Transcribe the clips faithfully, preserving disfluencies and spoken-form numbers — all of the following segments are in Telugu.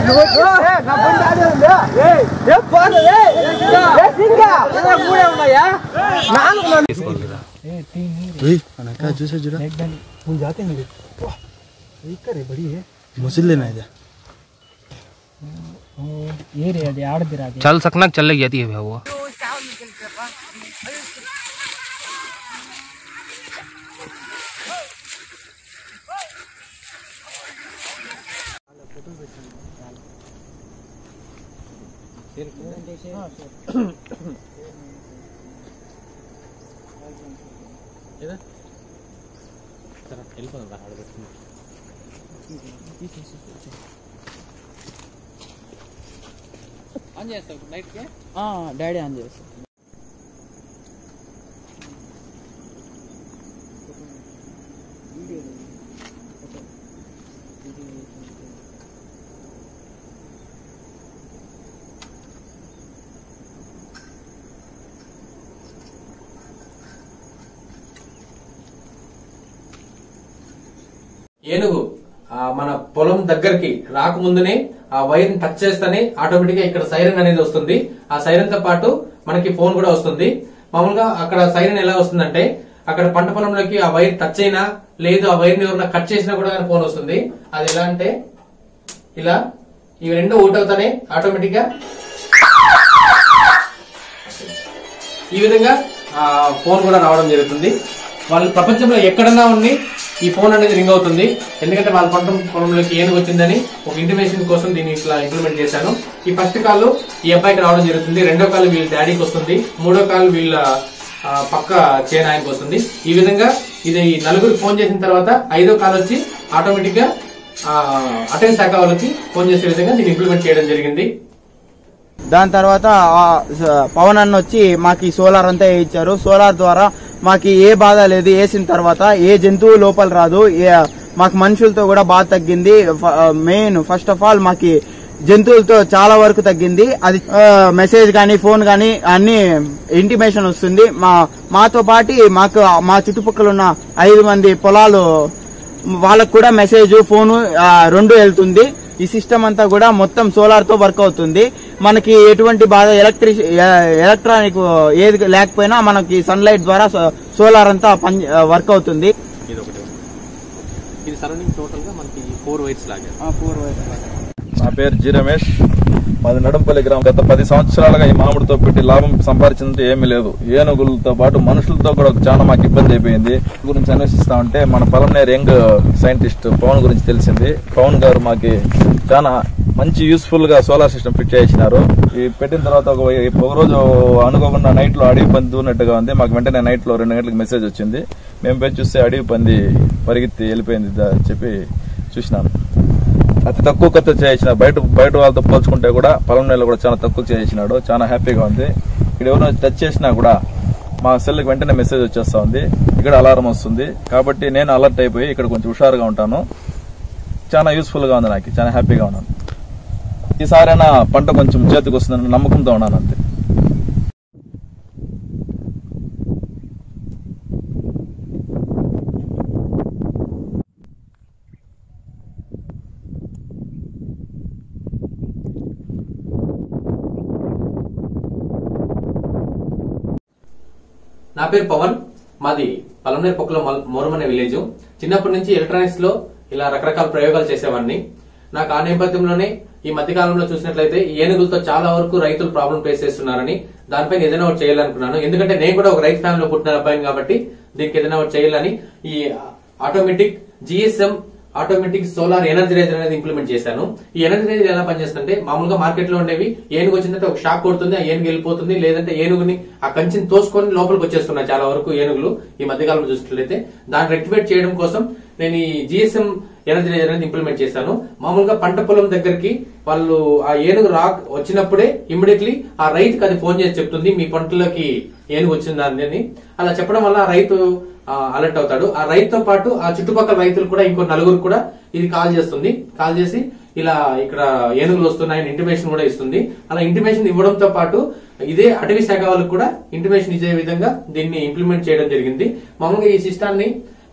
जूसा जुड़ा जाते हैं बड़ी है मुझे लेना है ये रे आड़ दे रहा चल सकना चल लग जाती है वो ఆన్ చేస్తావు లైట్ కి ఆ డాడీ ఆన్ చేస్తాడు ఏనుగు మన పొలం దగ్గరికి రాకముందునే ఆ వైర్ ని టచ్ చేస్తేనే ఆటోమేటిక్ గా ఇక్కడ సైరన్ అనేది వస్తుంది. ఆ సైరన్ తో పాటు మనకి ఫోన్ కూడా వస్తుంది. మామూలుగా అక్కడ సైరన్ ఎలా వస్తుందంటే అక్కడ పంట పొలంలోకి ఆ వైర్ టచ్ అయినా లేదు ఆ వైర్ ని ఎవరైనా కట్ చేసినా కూడా ఫోన్ వస్తుంది. అది ఎలా అంటే ఇలా ఇవి రెండు అవుట్ అవుతానే ఆటోమేటిక్ గా ఈ విధంగా ఫోన్ కూడా రావడం జరుగుతుంది. వాళ్ళు ప్రపంచంలో ఎక్కడన్నా ఉండి ఈ ఫోన్ అనేది రింగ్ అవుతుంది. ఎందుకంటే వాళ్ళ పంట పొలంలోకి ఏనుగు వచ్చిందని ఒక ఇంటిమేషన్ కోసం దీన్ని ఇట్లా ఇంప్లిమెంట్ చేశాను. ఈ ఫస్ట్ కాల్ ఈ అబ్బాయికి రావడం జరుగుతుంది, రెండో కాల్ వీళ్ళ డాడీకి వస్తుంది, మూడో కాల్ వీళ్ళ పక్క చేనాయనకి వస్తుంది. ఈ విధంగా ఇది నలుగురికి ఫోన్ చేసిన తర్వాత ఐదో కాల్ వచ్చి ఆటోమేటిక్ గా అటవీ శాఖ వాళ్ళకి ఫోన్ చేసే విధంగా దీన్ని ఇంప్లిమెంట్ చేయడం జరిగింది. దాని తర్వాత పవన్ అన్న వచ్చి మాకు సోలార్ అంతా ఇచ్చారు. సోలార్ ద్వారా మాకు ఏ బాధ లేదు. వేసిన తర్వాత ఏ జంతువు లోపల రాదు. మాకు మనుషులతో కూడా బాగా తగ్గింది. మెయిన్ ఫస్ట్ ఆఫ్ ఆల్ మాకు జంతువులతో చాలా వరకు తగ్గింది. అది మెసేజ్ గానీ ఫోన్ గానీ అన్ని ఇంటిమేషన్ వస్తుంది. మా మాతో పాటు మాకు మా చుట్టుపక్కల ఉన్న ఐదు మంది పొలాలు వాళ్ళకు కూడా మెసేజ్ ఫోను రెండు వెళ్తుంది. ఈ సిస్టమ్ అంతా కూడా మొత్తం సోలార్ తో వర్క్ అవుతుంది. మనకి ఎటువంటి బాధ ఎలక్ట్రిక్ ఎలక్ట్రానిక్ ఏది లేకపోయినా మనకి సన్ లైట్ ద్వారా సోలార్ అంతా వర్క్ అవుతుంది. నా పేరు జి రమేష్, మాది నడంపల్లి గ్రామం. గత పది సంవత్సరాలుగా ఈ మామిడితో పెట్టి లాభం సంపాదించినంత ఏమీ లేదు. ఏనుగులతో పాటు మనుషులతో కూడా చాలా మాకు ఇబ్బంది అయిపోయింది. గురించి అన్వేషిస్తా ఉంటే మన పలంనేరు యంగ్ సైంటిస్ట్ పవన్ గురించి తెలిసింది. పవన్ గారు మాకు చాలా మంచి యూస్ఫుల్ గా సోలార్ సిస్టమ్ ఫిట్ చేసినారు. ఈ పెట్టిన తర్వాత ఒక ఒక రోజు అనుకోకుండా నైట్ లో అడవి పంది దూరినట్టుగా ఉంది. మాకు వెంటనే నైట్ లో రెండు గంటలకు మెసేజ్ వచ్చింది. మేము పోయి చూస్తే అడవి పంది పరిగెత్తి వెళ్ళిపోయింది చెప్పి చూసినాను. అతి తక్కువ ఖర్చు చేయించిన బయట బయట వాళ్ళతో పోల్చుకుంటే కూడా పొలం నెలలో కూడా చాలా తక్కువ చేయించినాడు. చాలా హ్యాపీగా ఉంది. ఇక్కడ ఎవరైనా టచ్ చేసినా కూడా మా సెల్కి వెంటనే మెసేజ్ వచ్చేస్తా ఉంది. ఇక్కడ అలారం వస్తుంది. కాబట్టి నేను అలర్ట్ అయిపోయి ఇక్కడ కొంచెం హుషారుగా ఉంటాను. చాలా యూస్ఫుల్ గా ఉంది. నాకు చాలా హ్యాపీగా ఉన్నాను. ఈసారైనా పంట కొంచెం చేతికి వస్తుందని నమ్మకంతో ఉన్నాను అంతే. నా పేరు పవన్, మాది పలంనేరు పొక్కల మోరమనే విలేజ్. చిన్నప్పటి నుంచి ఎలక్ట్రానిక్స్ లో ఇలా రకరకాల ప్రయోగాలు చేసేవాడిని. నాకు ఆ నేపథ్యంలోనే ఈ మధ్య కాలంలో చూసినట్లయితే ఈ ఏనుగులతో చాలా వరకు రైతులు ప్రాబ్లం ఫేస్ చేస్తున్నారని దానిపైన ఏదైనా ఒకటి చేయాలనుకున్నాను. ఎందుకంటే నేను కూడా ఒక రైతు ఫ్యామిలీలో పుట్టిన అబ్బాయిని కాబట్టి దీనికి ఏదైనా ఒకటి చేయాలని ఈ automatic GSM automatic solar energizer అనేది ఇంప్లిమెంట్ చేశాను. ఈ ఎనర్జైజర్ ఎలా పనిచేస్తుందంటే మామూలుగా మార్కెట్ లో ఉండేవి ఏనుగు వచ్చిందంటే ఒక షాక్ కొడుతుంది, ఆ ఏనుగు వెళ్ళిపోతుంది, లేదంటే ఏనుగుని ఆ కంచిని తోసుకొని లోపలికి వచ్చేస్తున్నాయి చాలా వరకు ఏనుగులు ఈ మధ్యకాలంలో చూసినట్లయితే. దాన్ని రెక్టివేట్ చేయడం కోసం నేను ఈ జిఎస్ఎం ఎనర్జైజర్ అనేది ఇంప్లిమెంట్ చేశాను. మామూలుగా పంట పొలం దగ్గరికి వాళ్ళు ఆ ఏనుగు రా వచ్చినప్పుడే ఇమ్మీడియట్లీ ఆ రైతుకి అది ఫోన్ చేసి చెప్తుంది మీ పంటలోకి ఏనుగు వచ్చిందని. అలా చెప్పడం వల్ల ఆ రైతు అలర్ట్ అవుతాడు. ఆ రైతుతో పాటు ఆ చుట్టుపక్కల రైతులు కూడా ఇంకో నలుగురు కూడా ఇది కాల్ చేస్తుంది. కాల్ చేసి ఇలా ఇక్కడ ఏనుగులు వస్తున్నాయని ఇంటిమేషన్ కూడా ఇస్తుంది. అలా ఇంటిమేషన్ ఇవ్వడంతో పాటు ఇదే అటవీ శాఖ వాళ్ళకు కూడా ఇంటిమేషన్ ఇచ్చే విధంగా దీన్ని ఇంప్లిమెంట్ చేయడం జరిగింది. మామూలుగా ఈ సిస్టాన్ని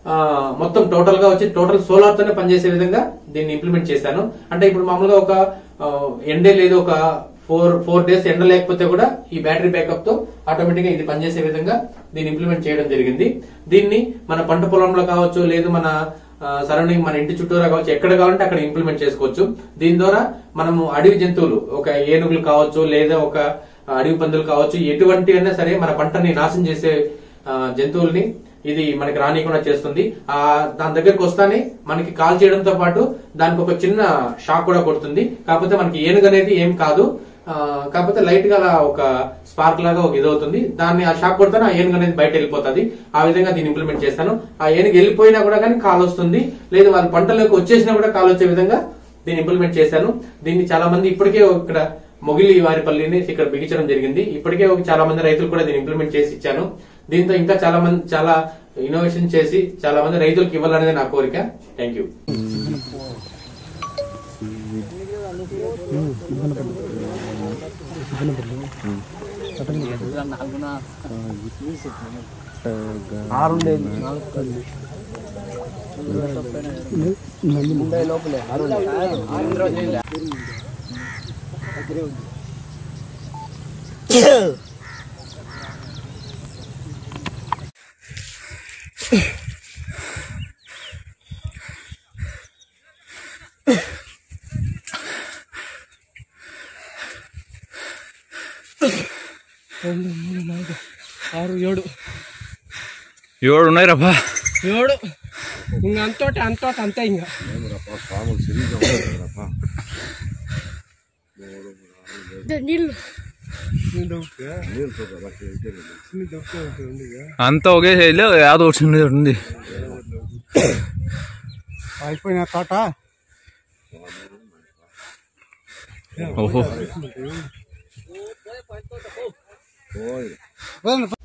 మొత్తం టోటల్ గా వచ్చి టోటల్ సోలార్ తోనే పనిచేసే విధంగా దీన్ని ఇంప్లిమెంట్ చేశాను. అంటే ఇప్పుడు మామూలుగా ఒక ఎండే లేదు ఒక ఫోర్ ఫోర్ డేస్ ఎండ లేకపోతే కూడా ఈ బ్యాటరీ బ్యాకప్ తో ఆటోమేటిక్ గా ఇది పనిచేసే విధంగా దీన్ని ఇంప్లిమెంట్ చేయడం జరిగింది. దీన్ని మన పంట పొలంలో కావచ్చు, లేదు మన సరౌండింగ్ మన ఇంటి చుట్టూరా కావచ్చు, ఎక్కడ కావాలంటే అక్కడ ఇంప్లిమెంట్ చేసుకోవచ్చు. దీని ద్వారా మనము అడవి జంతువులు, ఒక ఏనుగులు కావచ్చు, లేదా ఒక అడవి పందులు కావచ్చు, ఎటువంటి అయినా సరే మన పంటని నాశనం చేసే జంతువుల్ని ఇది మనకి రానియకుండా చేస్తుంది. ఆ దాని దగ్గరకు వస్తానే మనకి కాల్ చేయడంతో పాటు దానికి ఒక చిన్న షాక్ కూడా కొడుతుంది. కాకపోతే మనకి ఏనుగు అనేది ఏం కాదు, కాకపోతే లైట్ గా ఒక స్పార్క్ లాగా ఒక ఇదవుతుంది. దాన్ని ఆ షాక్ కొడతాను ఆ ఏనుగు అనేది బయట వెళ్ళిపోతుంది. ఆ విధంగా దీన్ని ఇంప్లిమెంట్ చేస్తాను. ఆ ఏనుగు వెళ్ళిపోయినా కూడా కానీ కాల్ వస్తుంది, లేదు వాళ్ళ పంటలోకి వచ్చేసినా కూడా కాల్ వచ్చే విధంగా దీన్ని ఇంప్లిమెంట్ చేశాను. దీన్ని చాలా మంది ఇప్పటికే ఇక్కడ మొగిలి వారిపల్లిని ఇక్కడ బిగించడం జరిగింది. ఇప్పటికే చాలా మంది రైతులు కూడా దీన్ని ఇంప్లిమెంట్ చేసి ఇచ్చాను. దీంతో ఇంకా చాలా మంది చాలా ఇన్నోవేషన్ చేసి చాలా మంది రైతులకు ఇవ్వాలనేది నా కోరిక. Thank you. రెండు మూడు నాలుగు ఆరు ఏడు ఏడు ఉన్నాయి రబ్బా, ఏడు. ఇంక అంతోటి అంతోటి అంతే. ఇంకా నీళ్ళు అంతా ఒకే సైడ్లో యాదో వచ్చింది ఉంది. అయిపోయిన తోట. ఓహో